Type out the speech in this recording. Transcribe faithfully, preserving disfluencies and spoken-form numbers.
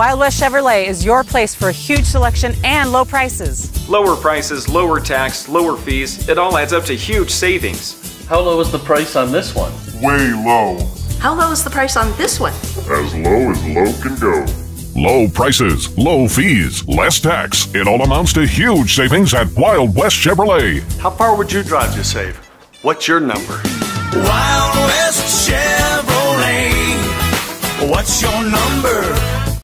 Wild West Chevrolet is your place for a huge selection and low prices. Lower prices, lower tax, lower fees, it all adds up to huge savings. How low is the price on this one? Way low. How low is the price on this one? As low as low can go. Low prices, low fees, less tax. It all amounts to huge savings at Wild West Chevrolet. How far would you drive to save? What's your number? Wild West Chevrolet. What's your number?